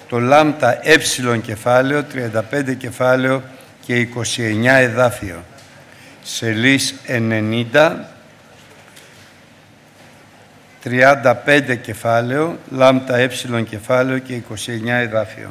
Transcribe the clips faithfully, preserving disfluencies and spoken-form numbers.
το λάμτα ε κεφάλαιο, τριάντα πέντε κεφάλαιο και είκοσι εννέα εδάφιο. Σελής ενενήντα, τριάντα πέντε κεφάλαιο, λάμτα ε κεφάλαιο και είκοσι εννέα εδάφιο.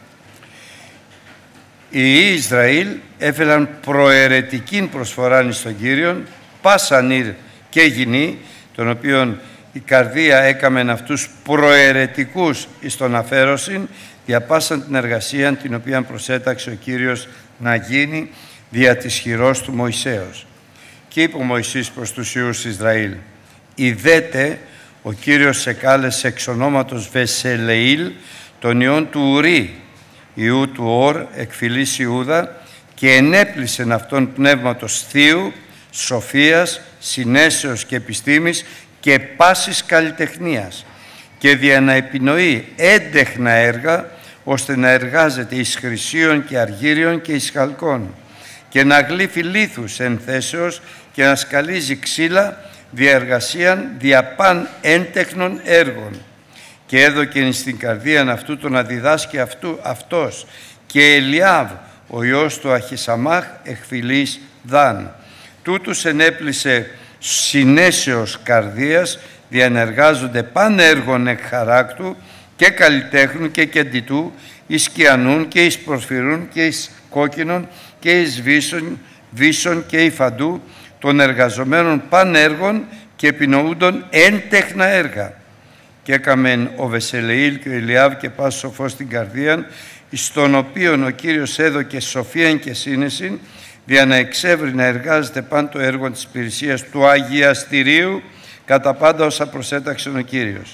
Οι Ισραήλ έφεραν προαιρετικήν προσφοράν εις τον Κύριον, πάσαν ήρ και γινή, τον οποίον η καρδία έκαμεν αυτούς προαιρετικούς εις τον αφαίρωσιν, διαπάσαν την εργασία την οποία προσέταξε ο Κύριος να γίνει δια της χειρός του Μωυσέως. Και είπε ο Μωυσής προς τους Υιούς Ισραήλ, «Ιδέτε, ο Κύριος εκάλεσε εξ ονόματος Βεσελεήλ, τον ιόν του Ουρί, Ιού του Ορ, εκ φυλής Ιούδα, και ενέπλησεν αυτόν πνεύματος θείου, σοφίας, συνέσεως και επιστήμης και πάσης καλλιτεχνίας, και δια να επινοεί έντεχνα έργα, ώστε να εργάζεται εις χρυσίων και αργύριων και εις χαλκών, και να γλύφει λίθους εν θέσεως και να σκαλίζει ξύλα δια εργασίαν δια παν έντεχνων έργων. Και έδωκεν στην καρδίαν αυτού το να διδάσκει αυτού, αυτός και Ελιάβ, ο ιός του Αχισαμάχ, εκ φυλής Δάν. Τούτους ενέπλησε συνέσεως καρδίας, διανεργάζονται παν έργων εκ χαράκτου και καλλιτέχνου και κεντητού, εις κιανούν και εις προσφυρούν και εις κόκκινων και εις βίσων, βίσων και υφαντού, των εργαζομένων παν έργων και επινοούντων έντεχνα έργα. Και έκαμεν ο Βεσελεήλ και ο Ηλιάβ και πας σοφός την καρδίαν, εις τον οποίον ο Κύριος έδωκε σοφίαν και σύνεσιν, δια να εξεύρει να εργάζεται παν το έργο της υπηρεσίας του Αγιαστηρίου, κατά πάντα όσα προσέταξε ο Κύριος.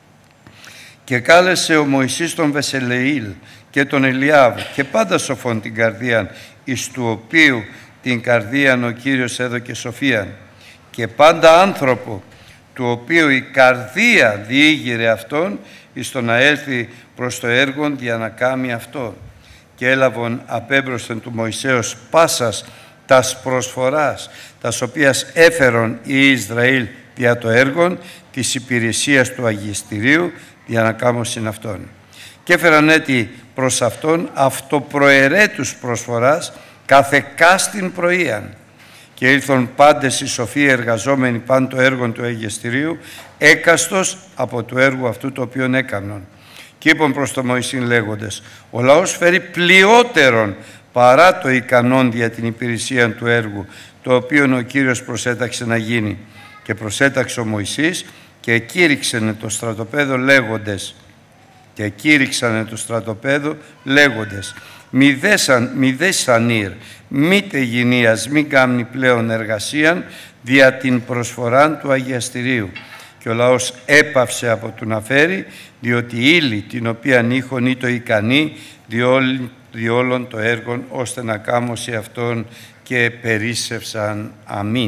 Και κάλεσε ο Μωυσής τον Βεσελεήλ και τον Ηλιάβ και πάντα σοφών την καρδίαν, εις του οποίου την καρδίαν ο Κύριος έδωκε σοφίαν, και πάντα άνθρωπο, του οποίου η καρδία διήγηρε αυτόν, εις το να έλθει προς το έργον για να κάμει αυτό. Και έλαβον απέμπροσθεν του Μωυσέως πάσας τας προσφοράς, τας οποίας έφερον οι Ισραήλ δια το έργον της υπηρεσίας του Αγιαστηρίου, για να κάμωσιν αυτόν. Και έφεραν έτη προς αυτόν αυτοπροαιρέτους προσφοράς κάθε κάστην πρωίαν. Και ήλθον πάντες οι σοφοί εργαζόμενοι παν το έργο του Αγιαστηρίου, έκαστος από το έργο αυτού το οποίον έκανον. Και είπαν προς το Μωυσήν λέγοντες, ο λαός φέρει πλειότερον παρά το ικανόν για την υπηρεσία του έργου, το οποίον ο Κύριος προσέταξε να γίνει. Και προσέταξε ο Μωυσής και εκήρυξανε το στρατοπέδο λέγοντες, και εκήρυξανε το στρατοπέδο λέγοντες, μη δέσαν, μη δέσαν ήρ, μήτε γυνίας, μη κάμνη πλέον εργασίαν δια την προσφοράν του Αγιαστηρίου. Και ο λαός έπαυσε από του να φέρει, διότι η ύλη την οποία ήχον ή το ικανή διόλων το έργον, ώστε να κάμωσε αυτόν, και περίσσευσαν. Αμήν.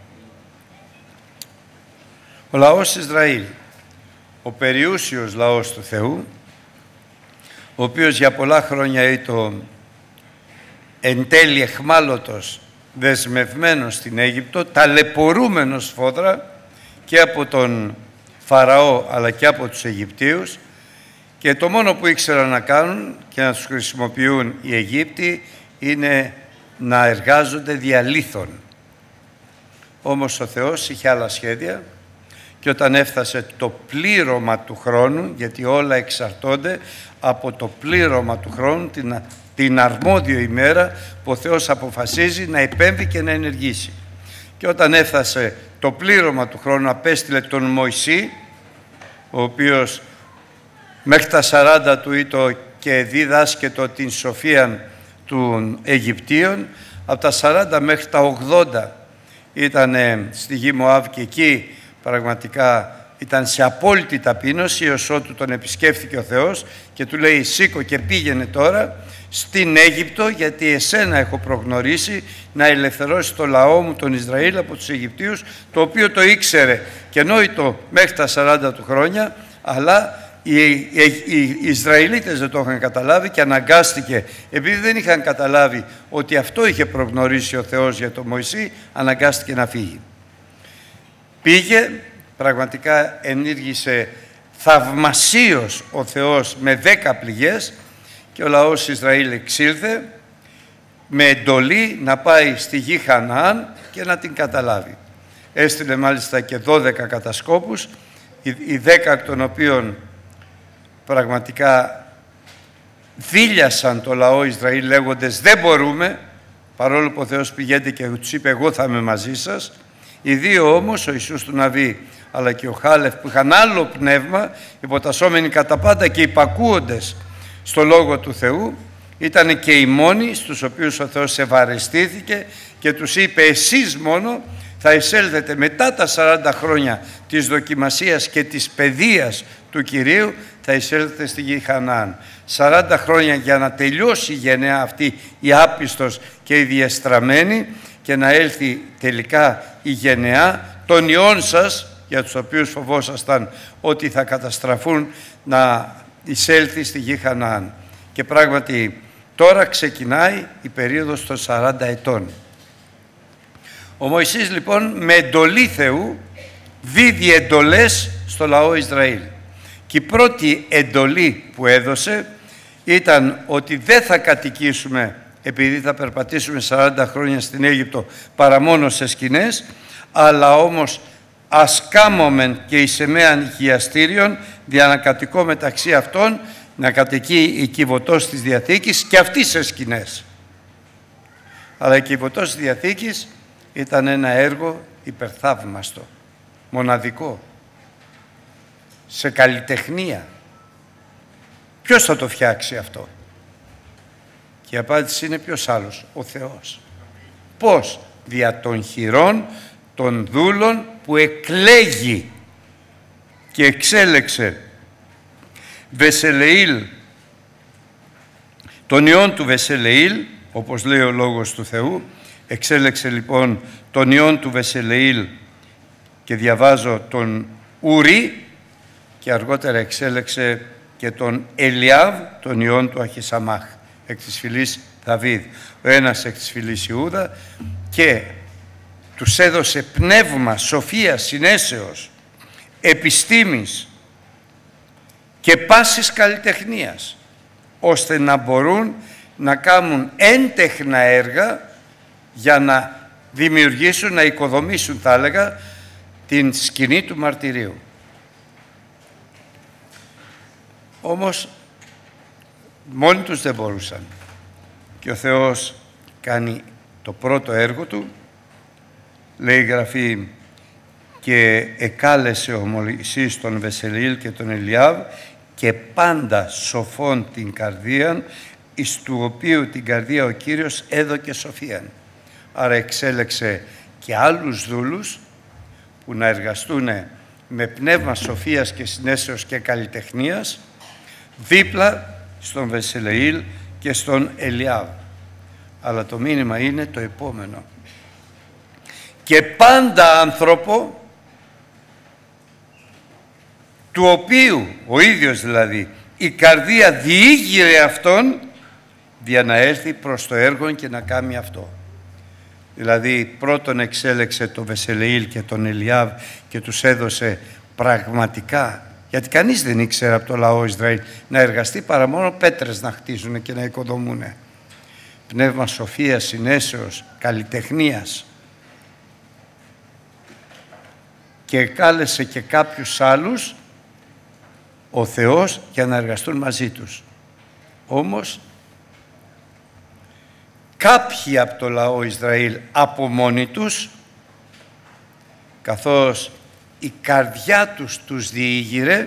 Ο λαός Ισραήλ, ο περιούσιος λαός του Θεού, ο οποίος για πολλά χρόνια ήταν εν τέλει εχμάλωτος, δεσμευμένος στην Αίγυπτο, ταλαιπωρούμενος σφόδρα και από τον Φαραώ αλλά και από τους Αιγυπτίους, και το μόνο που ήξεραν να κάνουν και να τους χρησιμοποιούν οι Αιγύπτιοι είναι να εργάζονται διαλύθων. Όμως ο Θεός είχε άλλα σχέδια, και όταν έφτασε το πλήρωμα του χρόνου, γιατί όλα εξαρτώνται από το πλήρωμα του χρόνου, την, την αρμόδιο ημέρα που ο Θεός αποφασίζει να επέμβει και να ενεργήσει. Και όταν έφτασε το πλήρωμα του χρόνου, απέστειλε τον Μωυσή, ο οποίος μέχρι τα σαράντα του ήτο και διδάσκετο την σοφία των Αιγυπτίων, από τα σαράντα μέχρι τα ογδόντα ήταν στη γη Μωάβ, και εκεί πραγματικά ήταν σε απόλυτη ταπείνωση, έως ότου τον επισκέφθηκε ο Θεός και του λέει, σήκω και πήγαινε τώρα στην Αίγυπτο, γιατί εσένα έχω προγνωρίσει να ελευθερώσει το λαό μου τον Ισραήλ από τους Αιγυπτίους, το οποίο το ήξερε και νόητο μέχρι τα σαράντα του χρόνια, αλλά οι, οι, οι Ισραηλίτες δεν το είχαν καταλάβει και αναγκάστηκε, επειδή δεν είχαν καταλάβει ότι αυτό είχε προγνωρίσει ο Θεός για τον Μωυσή, αναγκάστηκε να φύγει. Πήγε, πραγματικά ενήργησε θαυμασίως ο Θεός με δέκα πληγές και ο λαός Ισραήλ εξήλθε με εντολή να πάει στη γη Χαναάν και να την καταλάβει. Έστειλε μάλιστα και δώδεκα κατασκόπους, οι δέκα εκ των οποίων πραγματικά δίλιασαν το λαό Ισραήλ λέγοντες δεν μπορούμε, παρόλο που ο Θεός πηγαίνει και τους είπε εγώ θα είμαι μαζί σας. Οι δύο όμως, ο Ιησούς του Ναβί αλλά και ο Χάλεφ που είχαν άλλο πνεύμα, υποτασσόμενοι κατά πάντα και υπακούοντες στο Λόγο του Θεού, ήταν και οι μόνοι στους οποίους ο Θεός ευαρεστήθηκε και τους είπε εσείς μόνο θα εισέλθετε μετά τα σαράντα χρόνια της δοκιμασίας και της παιδείας του Κυρίου, θα εισέλθετε στη γη Χαναάν. σαράντα χρόνια για να τελειώσει η γενεά αυτή η άπιστος και η διεστραμμένη και να έλθει τελικά η γενεά των ιών σας, για τους οποίους φοβόσασταν ότι θα καταστραφούν, να εισέλθει στη γη Χαναάν. Και πράγματι τώρα ξεκινάει η περίοδος των σαράντα ετών. Ο Μωυσής λοιπόν με εντολή Θεού δίδει εντολές στο λαό Ισραήλ. Και η πρώτη εντολή που έδωσε ήταν ότι δεν θα κατοικήσουμε επειδή θα περπατήσουμε σαράντα χρόνια στην Αίγυπτο παρά μόνο σε σκηνές, αλλά όμως ασκάμωμεν και εις εμέαν χιαστήριον δια να κατοικώ μεταξύ αυτών, να κατοικεί η κυβωτός της Διαθήκης και αυτή σε σκηνές. Αλλά η κυβωτός της Διαθήκης ήταν ένα έργο υπερθαύμαστο, μοναδικό, σε καλλιτεχνία. Ποιος θα το φτιάξει αυτό? Και η απάντηση είναι ποιος άλλος? Ο Θεός. Πώς? Δια των χειρών των δούλων που εκλέγει και εξέλεξε Βεσελεήλ, των ιών του Βεσελεήλ, όπως λέει ο Λόγος του Θεού. Εξέλεξε λοιπόν τον ιών του Βεσελεήλ και διαβάζω τον Ουρί και αργότερα εξέλεξε και τον Ελιάβ, τον ιών του Αχισαμάχ, εκ της φυλής Δαβίδ, ο ένας εκ της φυλής Ιούδα, και τους έδωσε πνεύμα σοφίας, συνέσεως, επιστήμης και πάσης καλλιτεχνίας, ώστε να μπορούν να κάνουν έντεχνα έργα για να δημιουργήσουν, να οικοδομήσουν, θα έλεγα, την σκηνή του μαρτυρίου. Όμως μόνοι τους δεν μπορούσαν και ο Θεός κάνει το πρώτο έργο του. Λέει η Γραφή και εκάλεσε ο Μωυσής τον Βεσελεήλ και τον Ελιάβ και πάντα σοφών την καρδίαν, εις του οποίου την καρδία ο Κύριος έδωκε σοφίαν. Άρα εξέλεξε και άλλους δούλους που να εργαστούν με πνεύμα σοφίας και συνέσεως και καλλιτεχνίας δίπλα στον Βεσελεήλ και στον Ελιάβ. Αλλά το μήνυμα είναι το επόμενο. Και πάντα άνθρωπο του οποίου, ο ίδιος δηλαδή, η καρδία διήγηρε αυτόν για να έρθει προς το έργο και να κάνει αυτό. Δηλαδή πρώτον εξέλεξε το Βεσελεήλ και τον Ελιάβ και τους έδωσε πραγματικά, γιατί κανείς δεν ήξερε από το λαό Ισραήλ να εργαστεί παρά μόνο πέτρες να χτίζουν και να οικοδομούν. Πνεύμα σοφίας, συνέσεως, καλλιτεχνίας. Και κάλεσε και κάποιους άλλους ο Θεός για να εργαστούν μαζί τους. Όμως κάποιοι από το λαό Ισραήλ από μόνοι τους, καθώς η καρδιά τους τους διήγηρε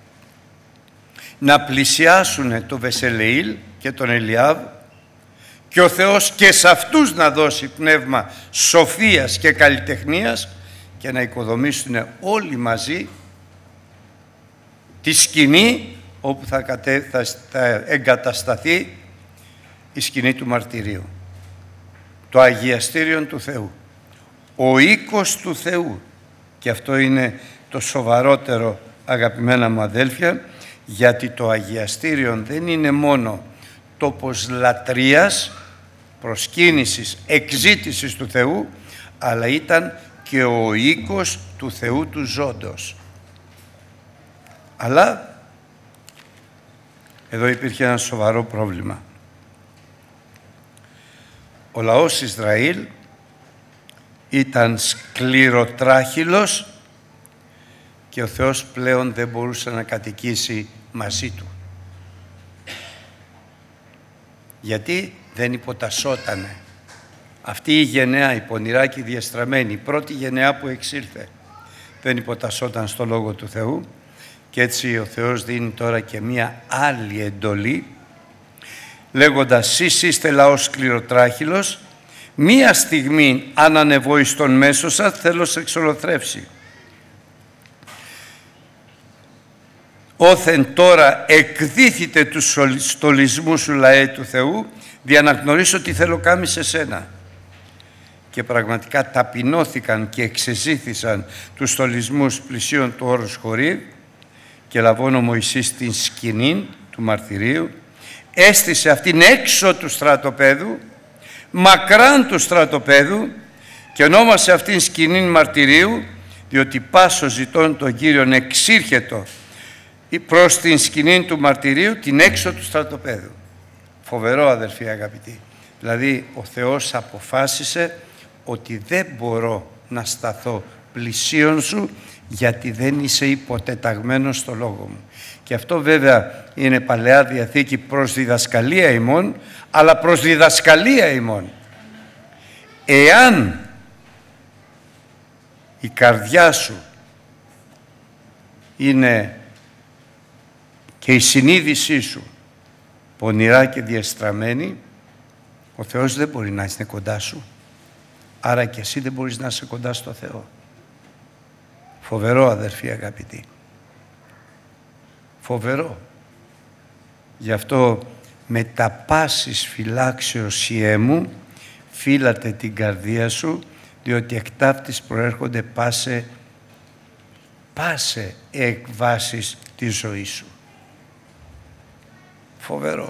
να πλησιάσουν το Βεσελεήλ και τον Ελιάβ και ο Θεός και σε αυτούς να δώσει πνεύμα σοφίας και καλλιτεχνίας και να οικοδομήσουν όλοι μαζί τη σκηνή όπου θα, κατέ, θα, θα εγκατασταθεί η σκηνή του μαρτυρίου. Το αγιαστήριον του Θεού. Ο οίκος του Θεού. Και αυτό είναι το σοβαρότερο, αγαπημένα μου αδέλφια, γιατί το αγιαστήριον δεν είναι μόνο τόπος λατρείας, προσκύνησης, εκζήτησης του Θεού, αλλά ήταν και ο οίκος του Θεού του ζώντος. Αλλά εδώ υπήρχε ένα σοβαρό πρόβλημα. Ο λαός Ισραήλ ήταν σκληροτράχυλος και ο Θεός πλέον δεν μπορούσε να κατοικήσει μαζί του. Γιατί δεν υποτασσότανε. Αυτή η γενεά, η πονηρά και η διαστραμμένη, η πρώτη γενεά που εξήλθε, δεν υποτασσόταν στο Λόγο του Θεού, και έτσι ο Θεός δίνει τώρα και μία άλλη εντολή, λέγοντας «Σεις είστε λαός σκληροτράχυλος, μία στιγμή αν ανεβώ εις τον μέσο σας, θέλω σε εξολοθρεύσει. Όθεν τώρα εκδίθητε τους στολισμούς σου λαέ του Θεού, δια να γνωρίσω τι θέλω κάμει σε σένα». Και πραγματικά ταπεινώθηκαν και εξεζήθησαν τους στολισμούς πλησίων του όρους Χορήβ, και λαβών ο Μωυσής την σκηνή του μαρτυρίου, έστησε αυτήν έξω του στρατοπέδου, μακράν του στρατοπέδου, και ονόμασε αυτήν σκηνή μαρτυρίου, διότι πάσο ζητών τον Κύριον εξήρχετο προς την σκηνή του μαρτυρίου, την έξω του στρατοπέδου. Φοβερό, αδερφοί αγαπητοί. Δηλαδή ο Θεός αποφάσισε ότι δεν μπορώ να σταθώ πλησίον σου, γιατί δεν είσαι υποτεταγμένος στο Λόγο μου. Και αυτό βέβαια είναι Παλαιά Διαθήκη προς διδασκαλία ημών, αλλά προς διδασκαλία ημών. Εάν η καρδιά σου είναι και η συνείδησή σου πονηρά και διαστραμμένη, ο Θεός δεν μπορεί να είναι κοντά σου. Άρα και εσύ δεν μπορείς να είσαι κοντά στο Θεό. Φοβερό, αδερφοί αγαπητοί. Φοβερό. Γι' αυτό με τα πάσης φυλάξεως ιέμου φύλατε την καρδία σου, διότι εκ ταύτης προέρχονται πάσε, πάσε εκβάσεις της ζωής σου. Φοβερό.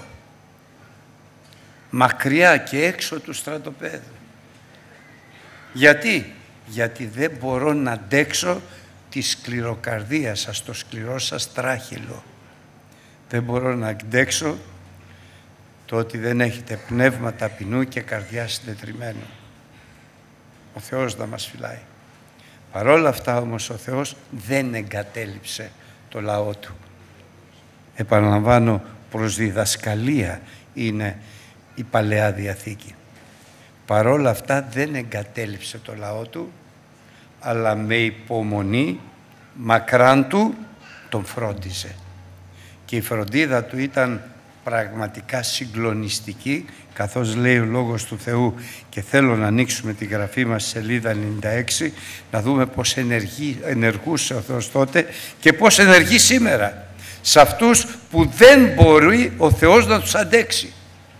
Μακριά και έξω του στρατοπέδου. Γιατί? Γιατί δεν μπορώ να αντέξω τη σκληροκαρδία σας, το σκληρό σας τράχυλο. Δεν μπορώ να αντέξω το ότι δεν έχετε πνεύμα ταπεινού και καρδιά συντετριμμένου. Ο Θεός να μας φυλάει. Παρόλα αυτά όμως ο Θεός δεν εγκατέλειψε το λαό του. Επαναλαμβάνω, προς διδασκαλία είναι η Παλαιά Διαθήκη. Παρόλα αυτά δεν εγκατέλειψε το λαό του, αλλά με υπομονή μακράν του τον φρόντιζε. Και η φροντίδα του ήταν πραγματικά συγκλονιστική, καθώς λέει ο Λόγος του Θεού, και θέλω να ανοίξουμε τη γραφή μας σελίδα ενενήντα έξι, να δούμε πώς ενεργεί, ενεργούσε ο Θεός τότε και πώς ενεργεί σήμερα σε αυτούς που δεν μπορεί ο Θεός να τους αντέξει.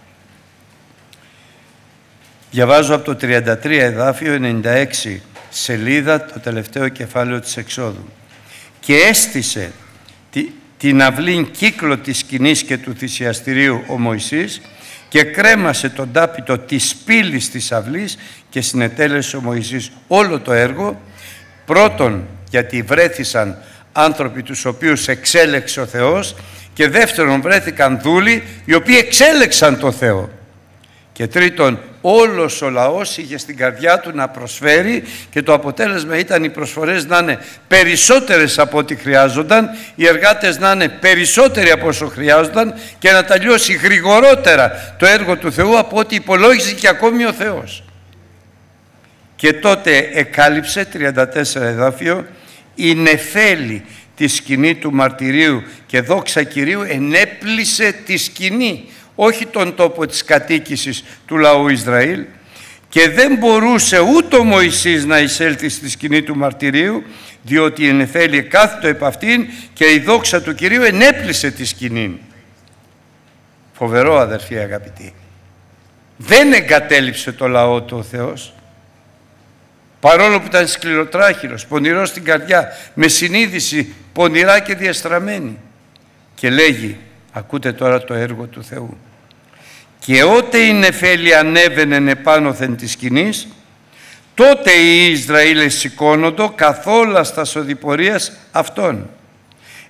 Διαβάζω από το τριάντα τρία εδάφιο ενενήντα έξι σελίδα, το τελευταίο κεφάλαιο της Εξόδου. «Και έστησε τη, την αυλήν κύκλο της σκηνής και του θυσιαστηρίου ο Μωυσής και κρέμασε τον τάπητο της πύλης της αυλής και συνετέλεσε ο Μωυσής όλο το έργο, πρώτον γιατί βρέθησαν άνθρωποι τους οποίους εξέλεξε ο Θεός, και δεύτερον βρέθηκαν δούλοι οι οποίοι εξέλεξαν το Θεό, και τρίτον όλος ο λαός είχε στην καρδιά του να προσφέρει, και το αποτέλεσμα ήταν οι προσφορές να είναι περισσότερες από ό,τι χρειάζονταν, οι εργάτες να είναι περισσότεροι από όσο χρειάζονταν και να τελειώσει γρηγορότερα το έργο του Θεού από ό,τι υπολόγιζε και ακόμη ο Θεός. Και τότε εκάλυψε, τριάντα τέσσερα εδάφιο, η νεφέλη τη σκηνή του μαρτυρίου και δόξα Κυρίου ενέπλησε τη σκηνή, όχι τον τόπο της κατοίκησης του λαού Ισραήλ, και δεν μπορούσε ούτε ο Μωυσής να εισέλθει στη σκηνή του μαρτυρίου, διότι η νεφέλη κάθετο επ' αυτήν και η δόξα του Κυρίου ενέπλησε τη σκηνή. Φοβερό, αδερφοί αγαπητοί. Δεν εγκατέλειψε το λαό του ο Θεός, παρόλο που ήταν σκληροτράχυλος, πονηρός στην καρδιά, με συνείδηση πονηρά και διαστραμμένη. Και λέγει, ακούτε τώρα το έργο του Θεού, «Και ότε η νεφέλη ανέβαινε επάνωθεν της σκηνής, τότε οι Ισραήλες σηκώνοντο καθόλα στα σωδιπορίας αυτών.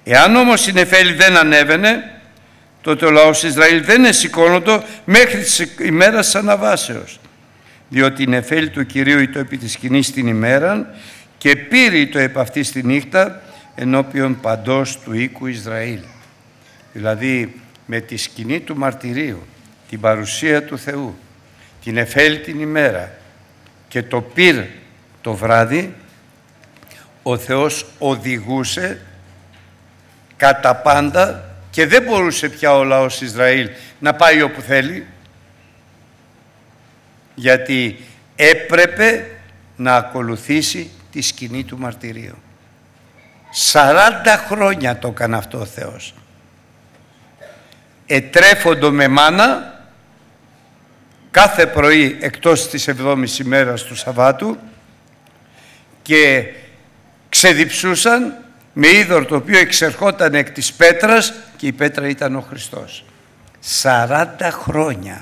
Εάν όμως η νεφέλη δεν ανέβαινε, τότε ο λαός Ισραήλ δεν εσηκώνοντο μέχρι τις ημέρας της αναβάσεως. Διότι η νεφέλη του Κυρίου ήτο επί της σκηνής την ημέραν και πήρε το επ' αυτή τη νύχτα ενώπιον παντός του οίκου Ισραήλ. Δηλαδή με τη σκηνή του μαρτυρίου, την παρουσία του Θεού, την νεφέλη την ημέρα και το πυρ το βράδυ, ο Θεός οδηγούσε κατά πάντα και δεν μπορούσε πια ο λαός Ισραήλ να πάει όπου θέλει, γιατί έπρεπε να ακολουθήσει τη σκηνή του μαρτυρίου. Σαράντα χρόνια το έκανε αυτό ο Θεός. Ετρέφοντο με μάνα κάθε πρωί εκτός της εβδόμης ημέρας του Σαββάτου και ξεδιψούσαν με είδωρ το οποίο εξερχόταν εκ της πέτρας και η πέτρα ήταν ο Χριστός. Σαράντα χρόνια.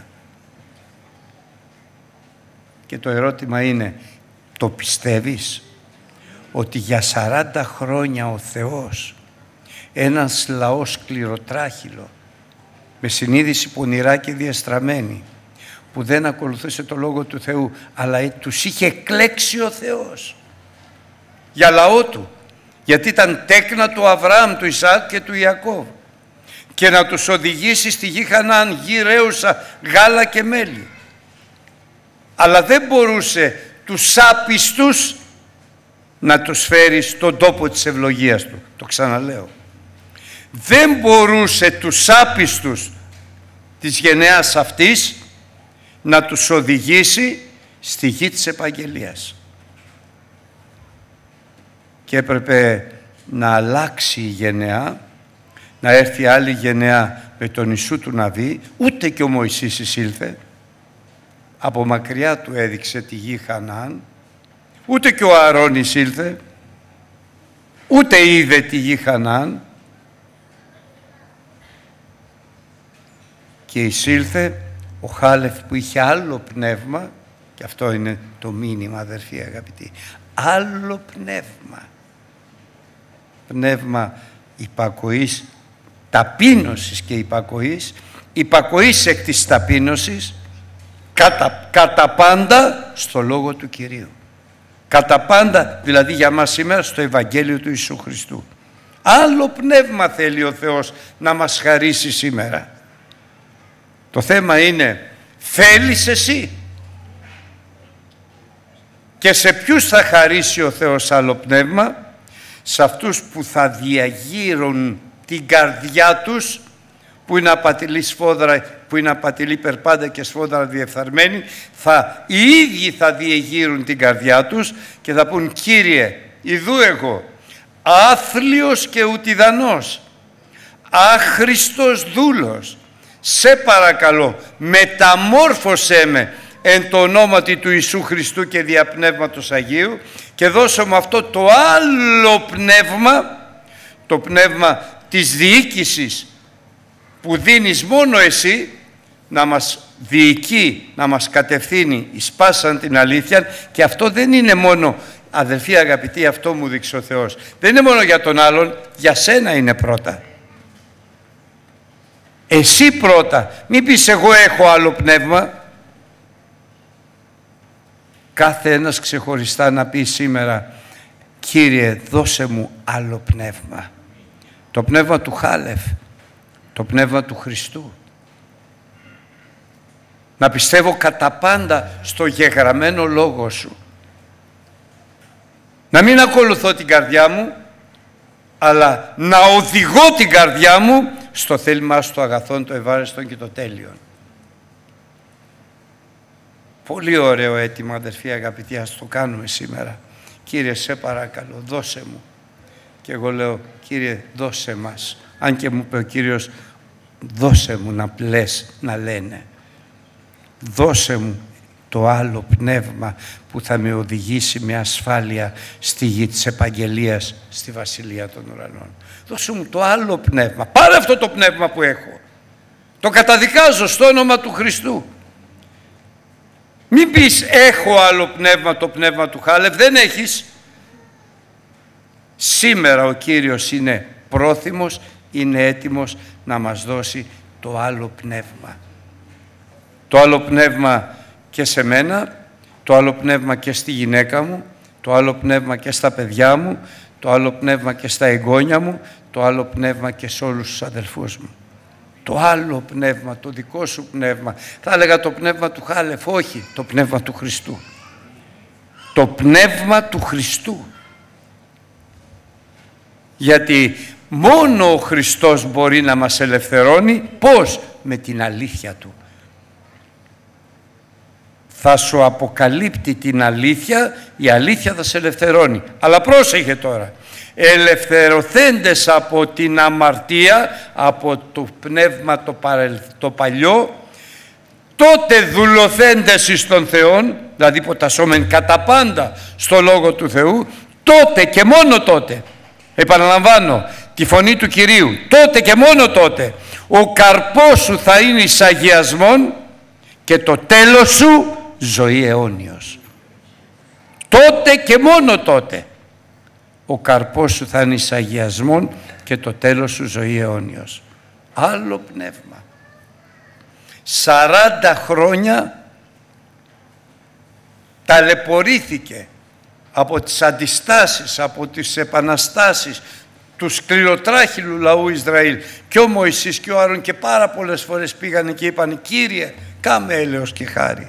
Και το ερώτημα είναι, το πιστεύεις ότι για σαράντα χρόνια ο Θεός, ένας λαός σκληροτράχυλο, με συνείδηση πονηρά και διαστραμμένη, που δεν ακολουθούσε το Λόγο του Θεού, αλλά τους είχε εκλέξει ο Θεός για λαό του, γιατί ήταν τέκνα του Αβραάμ, του Ισαάκ και του Ιακώβ, και να τους οδηγήσει στη γη Χαναάν, γη ρέουσα γάλα και μέλι. Αλλά δεν μπορούσε τους άπιστους να τους φέρει στον τόπο της ευλογίας του. Το ξαναλέω. Δεν μπορούσε τους άπιστους της γενεάς αυτής να τους οδηγήσει στη γη της επαγγελίας. Και έπρεπε να αλλάξει η γενεά, να έρθει άλλη γενεά με τον Ιησού του Ναβί. Ούτε και ο Μωυσής εισήλθε, από μακριά του έδειξε τη γη Χαναάν, ούτε και ο Ααρών εισήλθε, ούτε είδε τη γη Χαναάν, και εισήλθε ο Χάλεφ που είχε άλλο πνεύμα, και αυτό είναι το μήνυμα, αδερφοί αγαπητοί, άλλο πνεύμα, πνεύμα υπακοής, ταπείνωσης και υπακοής, υπακοής εκ της ταπείνωσης, κατά, κατά πάντα στο Λόγο του Κυρίου. Κατά πάντα, δηλαδή για μας σήμερα, στο Ευαγγέλιο του Ιησού Χριστού. Άλλο πνεύμα θέλει ο Θεός να μας χαρίσει σήμερα. Το θέμα είναι, θέλεις εσύ? Και σε ποιους θα χαρίσει ο Θεός άλλο πνεύμα? Σε αυτούς που θα διαγείρουν την καρδιά τους, που είναι απατηλή σφόδρα, που είναι απατηλή περπάντα και σφόδρα διεφθαρμένη, θα, οι ίδιοι θα διεγείρουν την καρδιά τους και θα πούν, Κύριε, ιδού εγώ, άθλιος και ουτιδανός, άχρηστος δούλος, σε παρακαλώ, μεταμόρφωσέ με εν το ονόματι του Ιησού Χριστού και δια Πνεύματος Αγίου, και δώσε μου αυτό το άλλο πνεύμα, το πνεύμα της διοίκησης που δίνεις μόνο εσύ, να μας διοικεί, να μας κατευθύνει εις πάσαν την αλήθεια. Και αυτό δεν είναι μόνο, αδελφοί αγαπητοί, αυτό μου δείξει ο Θεός, δεν είναι μόνο για τον άλλον, για σένα είναι πρώτα. Εσύ πρώτα, μην πεις εγώ έχω άλλο πνεύμα. Κάθε ένας ξεχωριστά να πει σήμερα, Κύριε, δώσε μου άλλο πνεύμα. Το πνεύμα του Χάλεφ, το πνεύμα του Χριστού. Να πιστεύω κατά πάντα στο γεγραμμένο Λόγο Σου. Να μην ακολουθώ την καρδιά μου, αλλά να οδηγώ την καρδιά μου στο θέλημά Σου, το αγαθόν, το ευάρεστον και το τέλειον. Πολύ ωραίο αίτημα, αδερφοί αγαπητοί, ας το κάνουμε σήμερα. Κύριε, σε παρακαλώ, δώσε μου. Και εγώ λέω, Κύριε, δώσε μας. Αν και μου είπε ο Κύριος, δώσε μου να πλες, να λένε. Δώσε μου το άλλο πνεύμα που θα με οδηγήσει με ασφάλεια στη γη της επαγγελίας, στη Βασιλεία των Ουρανών. Δώσε μου το άλλο πνεύμα. Πάρε αυτό το πνεύμα που έχω. Το καταδικάζω στο όνομα του Χριστού. Μην πεις έχω άλλο πνεύμα, το πνεύμα του Χάλεφ. Δεν έχεις. Σήμερα ο Κύριος είναι πρόθυμος, είναι έτοιμος να μας δώσει το άλλο πνεύμα. Το άλλο πνεύμα και σε μένα, το άλλο πνεύμα και στη γυναίκα μου, το άλλο πνεύμα και στα παιδιά μου, το άλλο πνεύμα και στα εγγόνια μου, το άλλο πνεύμα και σε όλους τους αδελφούς μου. Το άλλο πνεύμα, το δικό σου πνεύμα. Θα έλεγα το πνεύμα του Χάλεφ, όχι, το πνεύμα του Χριστού. Το πνεύμα του Χριστού. Γιατί μόνο ο Χριστός μπορεί να μας ελευθερώνει. Πώς? Με την αλήθεια Του. Θα σου αποκαλύπτει την αλήθεια, η αλήθεια θα σε ελευθερώνει. Αλλά πρόσεχε τώρα. Ελευθερωθέντες από την αμαρτία, από το πνεύμα το, παρελ, το παλιό, τότε δουλωθέντες εις τον Θεόν, δηλαδή ποτασόμεν κατά πάντα στο Λόγο του Θεού, τότε και μόνο τότε, επαναλαμβάνω τη φωνή του Κυρίου, τότε και μόνο τότε, ο καρπός σου θα είναι εις αγιασμόν και το τέλος σου ζωή αιώνιος. Τότε και μόνο τότε ο καρπός σου θα είναι εις αγιασμόν και το τέλος σου ζωή αιώνιος. Άλλο πνεύμα. Σαράντα χρόνια ταλαιπωρήθηκε από τις αντιστάσεις, από τις επαναστάσεις του σκληροτράχυλου λαού Ισραήλ, και ο Μωυσής και ο Άρων, και πάρα πολλές φορές πήγανε και είπαν Κύριε κάμε έλεος και χάρη.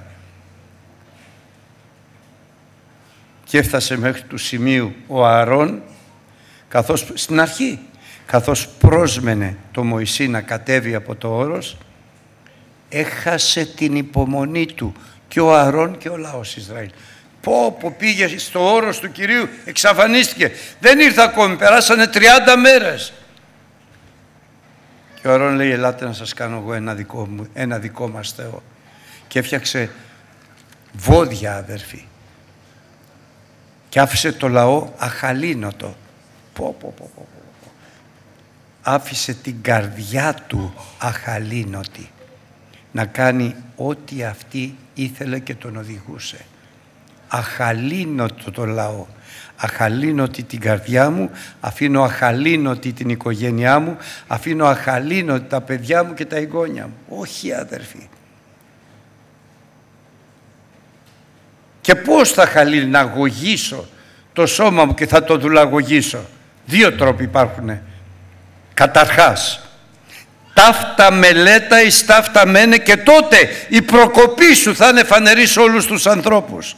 Και έφτασε μέχρι του σημείου ο Ααρών, καθώς στην αρχή, καθώς πρόσμενε το Μωυσή να κατέβει από το όρος, έχασε την υπομονή του και ο Ααρών και ο λαός Ισραήλ. Πω πω πήγε στο όρος του Κυρίου, εξαφανίστηκε, δεν ήρθε ακόμη, περάσανε τριάντα μέρες. Και ο Ααρών λέει ελάτε να σας κάνω εγώ ένα δικό, μου, ένα δικό μας Θεό. Και έφτιαξε βόδια, αδερφοί, και άφησε το λαό αχαλήνοτο. Πω, πω, πω, πω, πω. Άφησε την καρδιά του αχαλήνωτη να κάνει ό,τι αυτή ήθελε και τον οδηγούσε. Αχαλήνοτο το λαό, αχαλήνωτη την καρδιά μου, αφήνω αχαλήνωτη την οικογένειά μου, αφήνω αχαλήνωτη τα παιδιά μου και τα εγγόνια μου. Όχι, αδερφοί. Και πώς θα χαλιναγωγήσω το σώμα μου και θα το δουλαγωγήσω? Δύο τρόποι υπάρχουν. Καταρχάς, ταύτα μελέτα εις ταύτα μένε, και τότε η προκοπή σου θα είναι φανερή σε όλους τους ανθρώπους.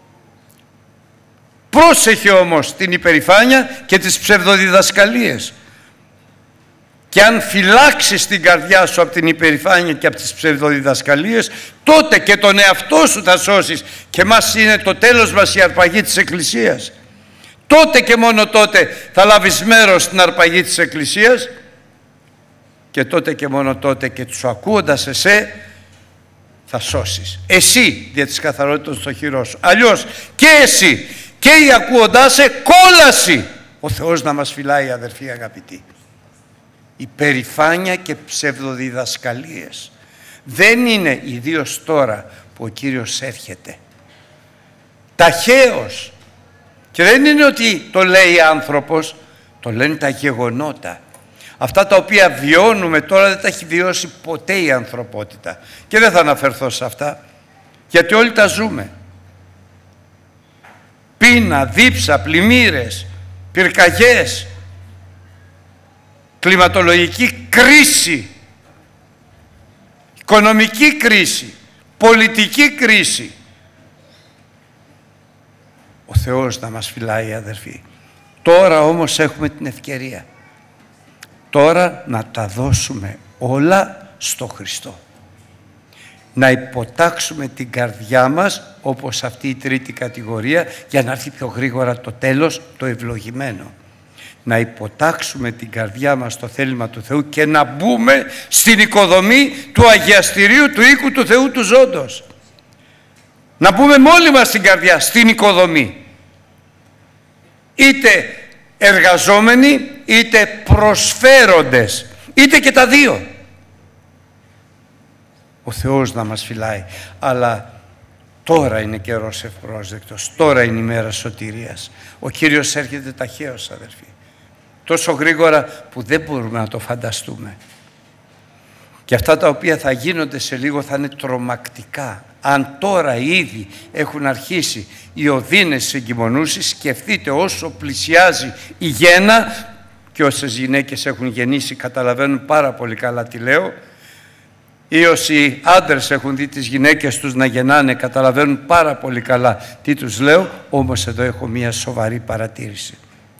Πρόσεχε όμως την υπερηφάνεια και τις ψευδοδιδασκαλίες. Και αν φυλάξεις την καρδιά σου από την υπερηφάνεια και από τις ψευδοδιδασκαλίες, τότε και τον εαυτό σου θα σώσεις, και μας είναι το τέλος μας η αρπαγή της Εκκλησίας. Τότε και μόνο τότε θα λάβεις μέρος στην αρπαγή της Εκκλησίας, και τότε και μόνο τότε και τους ακούοντας εσέ θα σώσεις. Εσύ δια της καθαρότητας στο χειρό σου. Αλλιώς και εσύ και οι ακούοντάς σε κόλαση. Ο Θεός να μας φυλάει, αδερφοί αγαπητοί. Υπερηφάνεια και ψευδοδιδασκαλίες δεν είναι, ιδίως τώρα που ο Κύριος έρχεται ταχαίως, και δεν είναι ότι το λέει άνθρωπος, το λένε τα γεγονότα. Αυτά τα οποία βιώνουμε τώρα δεν τα έχει βιώσει ποτέ η ανθρωπότητα, και δεν θα αναφερθώ σε αυτά γιατί όλοι τα ζούμε. Πείνα, δίψα, πλημμύρες, πυρκαγιές, κλιματολογική κρίση, οικονομική κρίση, πολιτική κρίση. Ο Θεός να μας φυλάει, αδερφοί. Τώρα όμως έχουμε την ευκαιρία. Τώρα να τα δώσουμε όλα στο Χριστό. Να υποτάξουμε την καρδιά μας, όπως αυτή η τρίτη κατηγορία, για να έρθει πιο γρήγορα το τέλος, το ευλογημένο. Να υποτάξουμε την καρδιά μας στο θέλημα του Θεού και να μπούμε στην οικοδομή του αγιαστηρίου του οίκου του Θεού του ζώντος. Να μπούμε με όλη μας την καρδιά στην οικοδομή. Είτε εργαζόμενοι, είτε προσφέροντες, είτε και τα δύο. Ο Θεός να μας φυλάει. Αλλά τώρα είναι καιρός ευπρόσδεκτος. Τώρα είναι η μέρα σωτηρίας. Ο Κύριος έρχεται ταχαίως, αδερφοί. τόσο γρήγορα που δεν μπορούμε να το φανταστούμε. Και αυτά τα οποία θα γίνονται σε λίγο θα είναι τρομακτικά. Αν τώρα ήδη έχουν αρχίσει οι οδύνες της εγκυμονούσης, σκεφτείτε όσο πλησιάζει η γέννα, και όσες γυναίκες έχουν γεννήσει καταλαβαίνουν πάρα πολύ καλά τι λέω, ή όσοι άντρες έχουν δει τις γυναίκες τους να γεννάνε καταλαβαίνουν πάρα πολύ καλά τι τους λέω, όμως εδώ έχω μία σοβαρή παρατήρηση.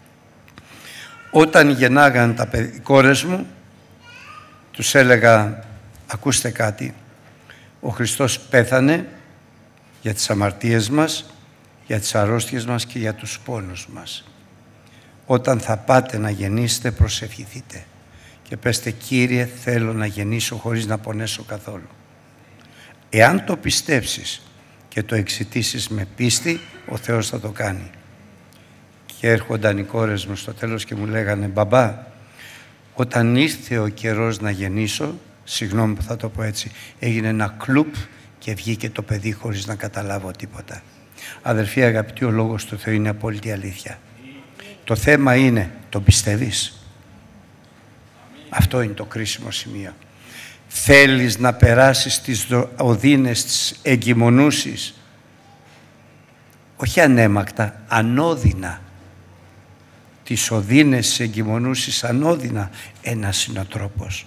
Όταν γεννάγαν τα οι κόρες μου, τους έλεγα, ακούστε κάτι, ο Χριστός πέθανε για τις αμαρτίες μας, για τις αρρώστιες μας και για τους πόνους μας. Όταν θα πάτε να γεννήσετε, προσευχηθείτε και πέστε, Κύριε, θέλω να γεννήσω χωρίς να πονέσω καθόλου. Εάν το πιστέψεις και το εξητήσεις με πίστη, ο Θεός θα το κάνει. Και έρχονταν οι κόρες μου στο τέλος και μου λέγανε, μπαμπά, όταν ήρθε ο καιρός να γεννήσω, συγγνώμη που θα το πω έτσι, έγινε ένα κλουπ και βγήκε το παιδί χωρίς να καταλάβω τίποτα. Αδερφοί αγαπητοί, ο Λόγος του Θεού είναι απόλυτη αλήθεια. Το θέμα είναι, το πιστεύεις? Αυτό είναι το κρίσιμο σημείο. Θέλεις να περάσεις τις οδύνες της εγκυμονούσης, όχι ανέμακτα, ανώδυνα. Τις οδύνες της εγκυμονούσης ανώδυνα. Ένας είναι ο τρόπος.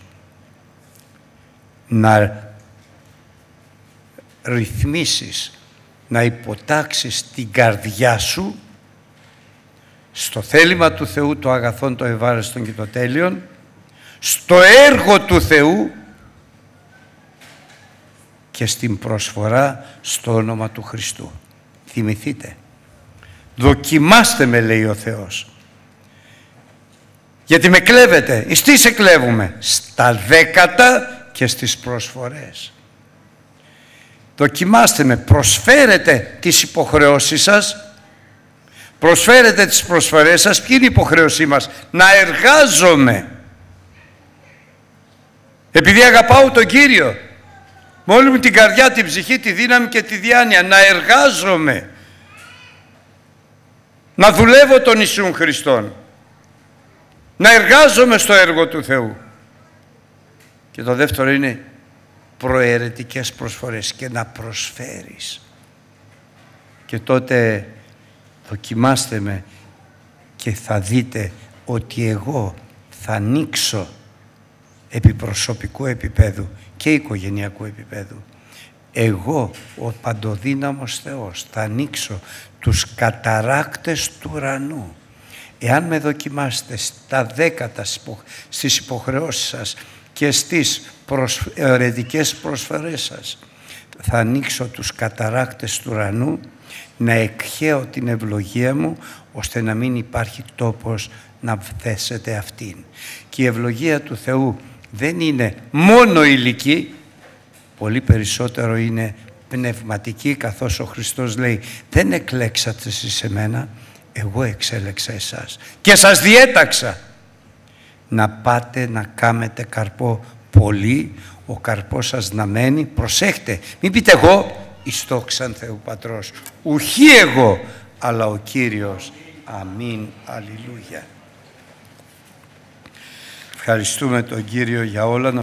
Να ρυθμίσεις, να υποτάξεις την καρδιά σου στο θέλημα του Θεού, το αγαθόν, το ευάρεστον και το τέλειον, στο έργο του Θεού και στην προσφορά στο όνομα του Χριστού. Θυμηθείτε, δοκιμάστε με, λέει ο Θεός, γιατί με κλέβετε. Εις τι σε κλέβουμε? Στα δέκατα και στις προσφορές. Δοκιμάστε με, προσφέρετε τις υποχρεώσεις σας, προσφέρετε τις προσφορές σας. Ποια είναι η υποχρέωσή μας? Να εργάζομαι. Επειδή αγαπάω τον Κύριο με όλη μου την καρδιά, την ψυχή, τη δύναμη και τη διάνοια, να εργάζομαι, να δουλεύω τον Ιησούν Χριστόν, να εργάζομαι στο έργο του Θεού. Και το δεύτερο είναι προαιρετικές προσφορές, και να προσφέρεις. Και τότε δοκιμάστε με και θα δείτε ότι εγώ θα ανοίξω επί προσωπικού επίπεδου και οικογενειακού επίπεδου. Εγώ, ο παντοδύναμος Θεός, θα ανοίξω τους καταράκτες του ουρανού. Εάν με δοκιμάσετε στα δέκατα στις υποχρεώσεις σας και στις προαιρετικές προσφορές σας, θα ανοίξω τους καταράκτες του ουρανού, να εκχέω την ευλογία μου, ώστε να μην υπάρχει τόπος να θέσετε αυτήν. Και η ευλογία του Θεού δεν είναι μόνο ηλική, πολύ περισσότερο είναι πνευματική, καθώς ο Χριστός λέει, δεν εκλέξατε εσείς εμένα, εγώ εξέλεξα εσάς και σας διέταξα να πάτε να κάμετε καρπό πολύ, ο καρπός σας να μένει. Προσέχτε, μην πείτε εγώ, εις δόξαν Θεού Πατρός, ουχή εγώ, αλλά ο Κύριος. Αμήν, αλληλούια. Ευχαριστούμε τον Κύριο για όλα.